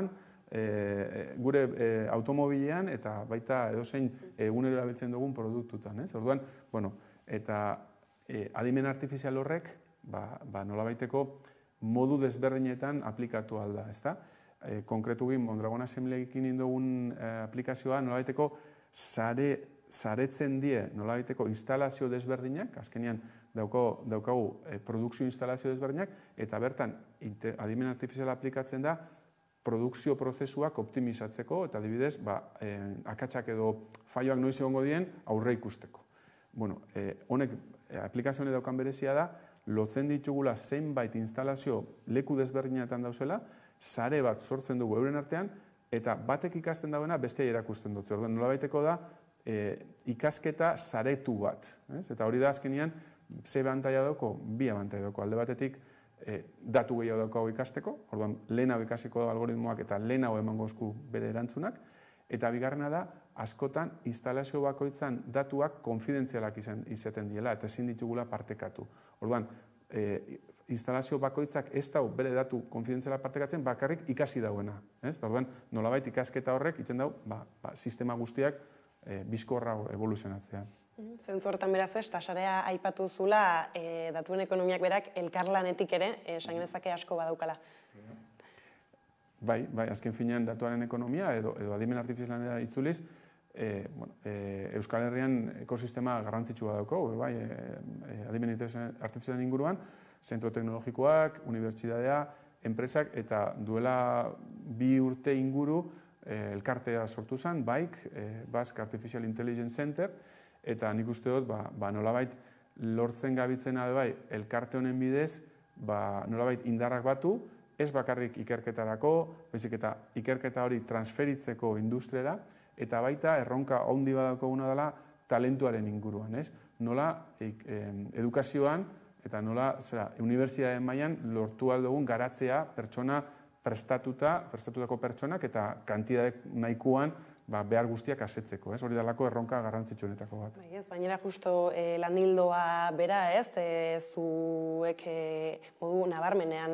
gure automobilean eta baita edozein egunero erabiltzen dugun produktutan. Orduan, bueno, eta adimen artifizial horrek, ba nolabaiteko modu desberdinetan aplikatu alda, ezta? Konkretuki, Mondragon Assembleekin indogun aplikazioa nolabaiteko saretzen die nolabaiteko instalazio desberdinak, azkenean daukagu produkzio instalazio desberdinak, eta bertan adimen artifiziala aplikatzen da produkzio prozesuak optimizatzeko, eta adibidez, akatsak edo faioak noiz egongo dien aurre ikusteko. Bueno, honek, aplikazio honek daukan berezia da, lotzen ditugula zenbait instalazio leku desberdinetan dauzela, sare bat sortzen dugu euren artean, eta batek ikasten dauena bestea erakusten dut. Orduan, nolabaiteko da ikasketa saretu bat. Eta hori da azkenean, ze abantaila dauko, bi abantaila dauko. Alde batetik, datu gehiago daukago ikasteko, orduan, lehenago ikasiko da algoritmoak eta lehenago emango esku bere erantzunak, eta bigarrena da, askotan, instalazio bakoitzan datuak konfidentzialak izaten diela, eta ezin ditugula partekatu. Orduan, instalazio bakoitzak ez dau bere datu konfidentziala partekatzen, bakarrik ikasi dauena. Orduan, nolabait ikasketa horrek, itzen dau, sistema guztiak bizkorra evoluzionatzea. Zentzu hortan beraz ez, eta sarea aipatu zula, datuen ekonomiak berak elkarlanetik ere, esan genezake asko badaukala. Bai, bai, azken finean datuaren ekonomia edo adimen artifizialan itzuliz, Euskal Herrian ekosistema garrantzitsua daukagu, bai, adimen artifizialan inguruan, zentro teknologikoak, unibertsitatea, enpresak, eta duela bi urte inguru elkartea sortu zen, B A I C, Basque Artificial Intelligence Center, eta nik uste dut, nolabait lortzen gabitzena bai, elkarte honen bidez, nolabait indarrak batu, ez bakarrik ikerketarako, baizik eta ikerketa hori transferitzeko industriara, eta baita erronka handi badakoguna dela talentuaren inguruan, ez? Nola edukazioan eta nola unibertsitateen mailan lortu aldugun garatzea pertsona prestatuta, prestatutako pertsonak eta kantidade nahikoan behar guztiak asetzeko, ez? Hori dalako erronka garrantzitsuenetako bat. Baina justo lan hildoa bera, ez? Zuek modu nabarmenean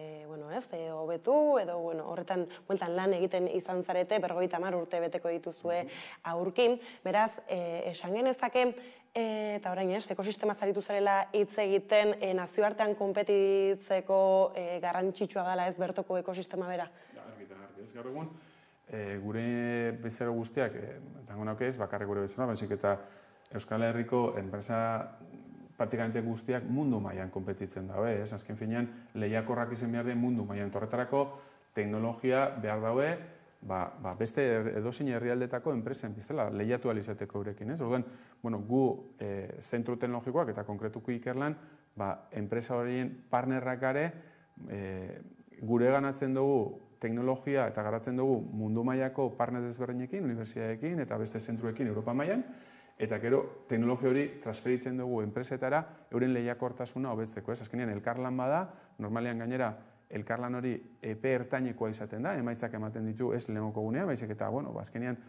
hobetu, edo horretan lan egiten izan zarete, berrogeita hamar urte beteko dituzue aurkin. Beraz, esan genezake, eta orain ez, ekosistema zaritu zarela hitz egiten nazioartean konpetitzeko garrantzitsua dela ez bertoko ekosistema bera? Argitan, argi ez gaur egun, gure bezero guztiak, zango nauke ez, bakarrik gure bezero, baizik eta Euskal Herriko enpresa praktikamente guztiak mundu mailan konpetitzen daue, ez? Azken finean, lehiakorrak izan behar den mundu mailan. Horretarako, teknologia behar daue, beste edozein herrialdetako enpresen bizela, lehiatu alizateko eurekin, ez? Orduan, gu zentro teknologikoak eta konkretuko ikerlan, enpresa horien partnerrak gare, gure ganatzen dugu teknologia eta garatzen dugu mundu mailako partner desberdinekin, unibertsitateekin eta beste zentruekin Europa mailan, eta gero teknologia hori transferitzen dugu enpresetara euren lehiakortasuna hobetzeko, ez? Azkenean elkarlan bada, normalean gainera elkarlan hori epe ertainekoa izaten da, emaitzak ematen ditu ez lehengoko gunean, baizik eta, bueno, azkenean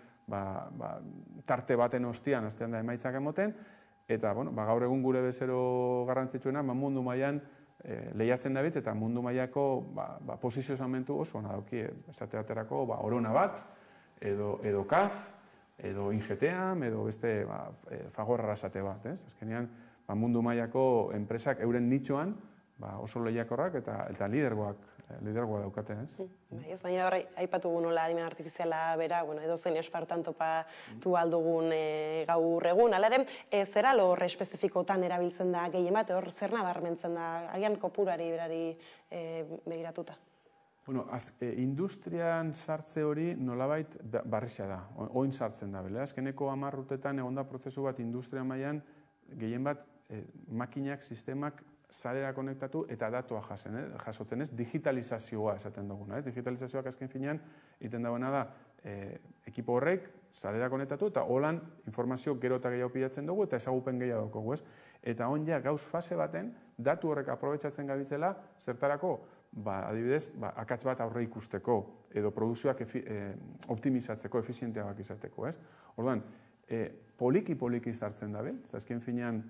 tarte baten ostian hastean da emaitzak emoten, eta, bueno, gaur egun gure bezero garrantzitsuena mundu mailan lehiatzen dabitz eta mundu mailako posiziozamentu oso ona dauki, esateaterako Orona bat, edo C A F, edo Ingeteam, edo beste Fagor Arrasate bat, ez? Azkenean, mundu mailako enpresak euren nitxoan oso lehiakorrak eta lidergoak daukate, ez? Ez, baina horre, aipatu gu nola adimen artifiziala bera, edo zen espartan topatu aldugun gaur egun, alaren, zera lor espezifikotan erabiltzen da gehien bat, hor zer nabarmentzen da, agian kopurari berari begiratuta? Bueno, industrian sartze hori nolabait barrixia da, oin sartzen da, bele? Azkeneko hamar urtetan egon da prozesu bat industria mailan gehien bat makinak, sistemak sarera konektatu eta datua jasotzen, ez? Digitalizazioa esaten duguna, ez? Digitalizazioak azken finean iten dagoena da ekipo horrek sarera konektatu eta holan informazio gero eta gehiago pilatzen dugu eta ezagupen gehiago dugu, ez? Eta on ja gauz fase baten datu horrek aprobetxatzen gabitzela zertarako, adibidez, akats bat aurre ikusteko edo produkzioak optimizatzeko, efizienteagoak izateko, ez? Orduan, poliki-poliki zartzen dabil, azken finean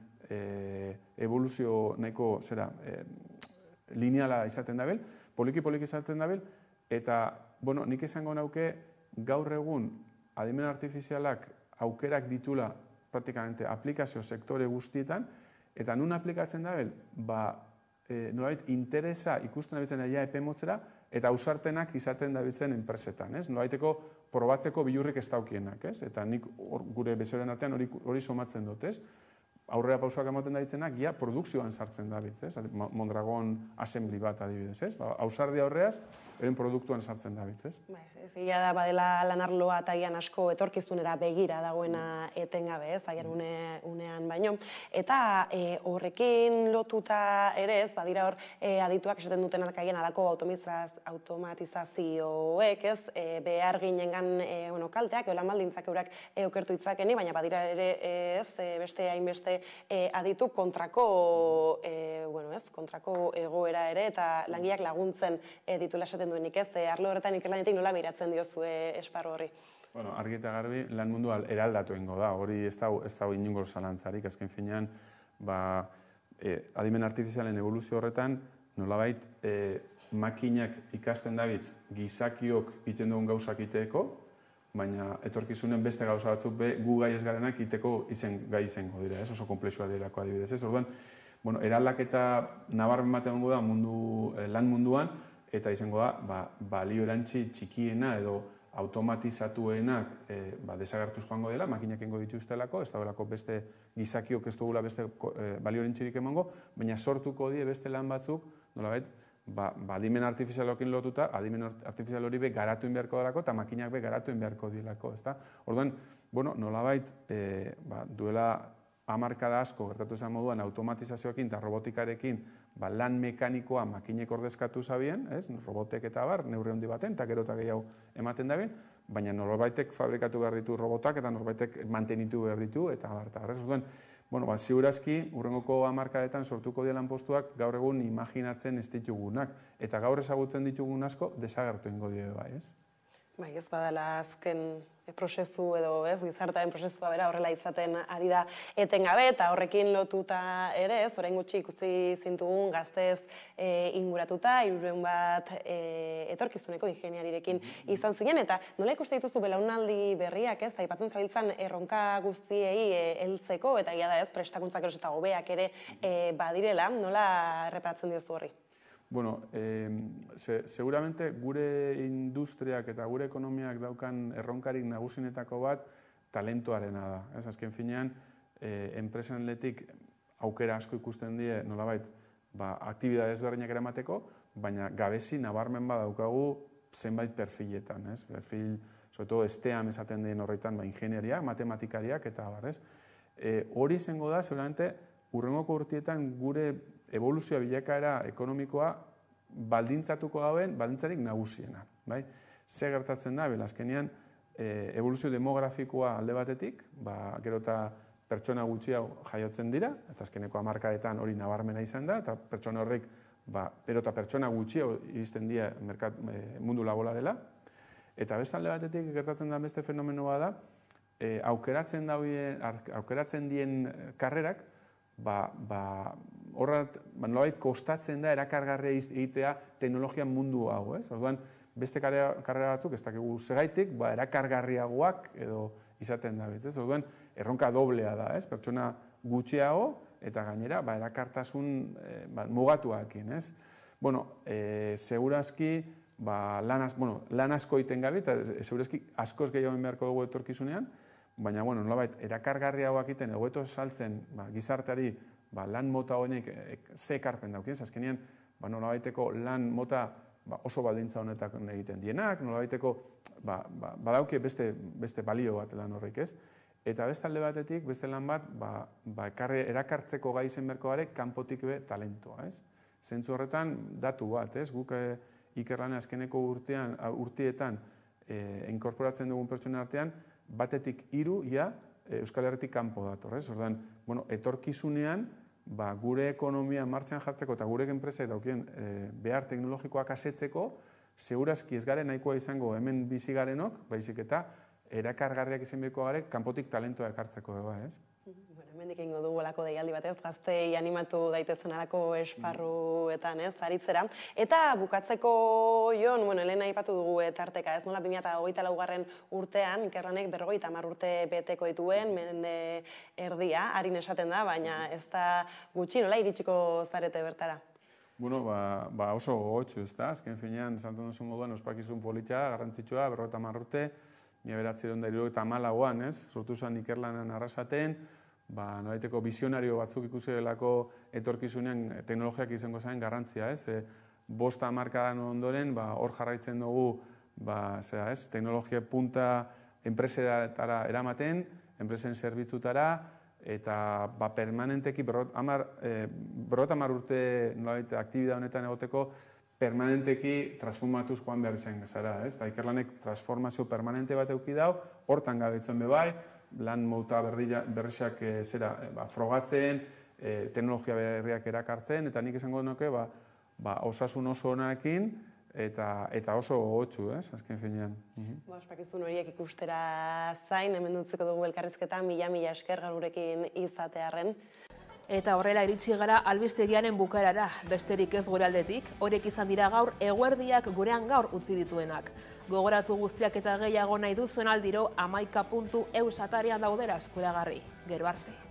evoluzio nahiko zera lineala izaten dabil, poliki-poliki zartzen dabil, Eta, bueno, nik esango nauke, gaur egun, adimen artifizialak aukerak ditula praktikamente aplikazio sektore guztietan, eta nun aplikatzen da, ba, e, nolabait, interesa ikusten dabitzen aia epe motzera, eta ausartenak izaten dabitzen enpresetan, ez? Nolabaiteko probatzeko bilurrik ez daukienak, ez? Eta nik or, gure bezeroen artean hori, hori somatzen dut, ez? Aurrera pausoak ematen da ditzenak, ja, produkzioan sartzen da bitz, ez? Mondragon assembly bat adibidez, ez? Ba, ausardia horreaz, eren produktuan sartzen da bitz, ez? Ba, ez, ez, da badela lanarloa eta ian asko etorkizunera begira dagoena etengabe, ez? Aian une, unean baino. Eta e, horrekin lotuta ere, ez? Badira hor, e, adituak esaten dutenak aian alako automatizazioek, ez? E, behar ginengan, e, bueno, kalteak, eolan baldintzak eurak e, okertu itzakeni, baina badira ere, ez? E, beste hainbeste E, aditu kontrako, e, bueno ez, kontrako egoera ere, eta langileak laguntzen e, ditula esaten duenik ez, e, arlo horretan ikerlanetik nola biratzen diozue esparru horri? Bueno, argi eta garbi, lan mundua eraldatu ingo da, hori ez da, ez da inungo zalantzarik, azken finean, ba, e, adimen artifizialen evoluzio horretan, nolabait, e, makinak ikasten dabitz gizakiok egiten dugun gauzak iteeko, baina etorkizunen beste gauza batzuk be, gu gai ez garenak iteko izen, gai izango dira, ez? Oso komplexua dirako adibidez, ez? Orduan, bueno, eraldaketa nabarmen bat egongo da mundu, eh, lan munduan, eta izango da, ba, balio erantzi txikiena edo automatizatuenak eh, ba, desagertuz joango dela, makinak ingo dituztelako, ez dagoelako beste gizakiok ez dugula beste eh, balio erantzirik emango, baina sortuko die beste lan batzuk, nolabait, ba, ba, adimen artifizialokin lotuta, adimen artifizial hori be garatu inbeharko delako, eta makinak be garatu inbeharko dilako, ezta? Orduan, bueno, nolabait, e, ba, duela hamarkada asko, gertatu esan moduan, automatizazioakin eta robotikarekin, ba, lan mekanikoa makinek ordezkatu zabien, ez? Robotek eta bar, neurri handi baten, eta gero eta gehiago ematen dabien, baina norbaitek fabrikatu behar ditu robotak, eta norbaitek mantenitu behar ditu, eta bar, eta bar, ez? Orduan, bueno, ba, ziurazki, urrengoko hamarkadetan sortuko dira lanpostuak gaur egun imaginatzen ez ditugunak. Eta gaur ezagutzen ditugun asko, desagertu ingo die bai, ez? Bai, ez badala azken prozesu edo, ez, gizartaren prozesua bera horrela izaten ari da etengabe, eta horrekin lotuta ere, ez, orain gutxi ikusi zintugun gaztez e, inguratuta, hirurehun bat e, etorkizuneko ingeniarirekin izan zinen, eta nola ikuste dituzu belaunaldi berriak, ez, aipatzen zabiltzan erronka guztiei e, heltzeko, eta ia da ez, prestakuntzak eros eta gobeak ere e, badirela, nola erreparatzen diozu horri? Bueno, eh, se, seguramente gure industriak eta gure ekonomiak daukan erronkarik nagusinetako bat talentoarena da. Ez, azken finean, eh, enpresan letik aukera asko ikusten die, nolabait, ba, aktibidade ezberdinak eramateko, baina gabezi nabarmen badaukagu zenbait perfiletan, ez? Perfil, sobre todo, esteam esaten den horretan, ba, ingenieriak, matematikariak eta bar, ez? Eh, hori izango da, seguramente, urrengoko urtietan gure evoluzioa bilakaera ekonomikoa baldintzatuko dauen baldintzarik nagusiena. Bai? Ze gertatzen da, bela, azkenean, e, evoluzio demografikoa alde batetik, ba, gero eta pertsona gutxiago jaiotzen dira, eta azkeneko hamarkadetan hori nabarmena izan da, eta pertsona horrek, ba, pero eta pertsona gutxiago iristen dira merkat, e, mundu labola dela, eta beste alde batetik gertatzen da beste fenomenoa da, e, aukeratzen, dauen, aukeratzen dien karrerak, ba, ba, horrat, ba, nolabait kostatzen da erakargarria egitea teknologia mundu hau, ez? Orduan, beste karrera batzuk, ez dakigu segaitik, ba, erakargarriagoak edo izaten da, ez? Orduan, erronka doblea da, ez? Pertsona gutxiago eta gainera, ba, erakartasun e, ba, mugatuakin, ez? Bueno, e, segurazki, ba, lan, az, bueno, lan asko iten gabi, eta segurazki askoz gehiago beharko dugu etorkizunean, baina, bueno, nolabait, erakargarriagoak iten, egoeto saltzen ba, gizarteari ba, lan mota honek e, ze ekarpen daukien, azkenean, ba, nolabaiteko lan mota ba, oso baldintza honetak egiten dienak, nolabaiteko ba, ba, badauke beste, beste balio bat lan horrek, ez? Eta beste alde batetik, beste lan bat, ba, ba, ekarre, erakartzeko gai zen berko gare, kanpotik be talentoa, ez? Zentzu horretan, datu bat, ez? Guk e, ikerlane azkeneko urtean, urtietan e, inkorporatzen dugun pertsona artean, batetik hiru ia Euskal Herritik kanpo dator, ez? Orduan, bueno, etorkizunean, ba, gure ekonomia martxan jartzeko eta gure enpresek daukien e, behar teknologikoak asetzeko, segurazki ez garen nahikoa izango hemen bizi garenok, baizik eta erakargarriak izan behiko gare, kanpotik talentoa ekartzeko, eba, ez? Bueno, hemen Hemendik egingo dugu olako deialdi batez, gaztei animatu daitezen alako esparruetan, ez, aritzera. Eta bukatzeko, Jon, bueno, Elena aipatu dugu tarteka, ez nola bi mila hogeita laugarren urtean, ikerlanek berrogeita hamar urte beteko dituen, mende erdia, harin esaten da, baina ez da gutxi, nola iritsiko zarete bertara? Bueno, ba, ba oso gogotxu, ez da? Azken finean, esan duzu moduan, ospakizun politxa, garrantzitsua, berrogeita hamar urte, mila bederatziehun eta hirurogeita hamalauan, ez? Sortu zen ikerlanen Arrasaten, ba, nolabaiteko visionario batzuk ikusi delako etorkizunean teknologiak izango zen garrantzia, ez? E, bost hamarkadan ondoren, ba, hor jarraitzen dugu, ba, zera, ez? Teknologia punta enpresetara eramaten, enpresen zerbitzutara, eta ba, permanenteki, berrot hamar e, urte nolabait aktibidade honetan egoteko, permanenteki transformatuz joan behar izan zara, ez? Eta ikerlanek transformazio permanente bat eduki dau, hortan gabetzen bebai, lan mota berriak e, zera, e, ba, frogatzen, e, teknologia berriak erakartzen, eta nik esango nuke, ba, ba, osasun oso honarekin, eta, eta oso gogotsu, ez, azken finean. Ba, ospakizun horiek ikustera zain, hemen dutzeko dugu elkarrizketa, mila-mila esker garurekin izatearren. Eta horrela iritsi gara albistegiaren bukaerara, besterik ez gure aldetik, horiek izan dira gaur eguerdiak gurean gaur utzi dituenak. Gogoratu guztiak eta gehiago nahi duzuen aldiro, hamaika puntu eus atarian daudera eskuragarri. Gero arte.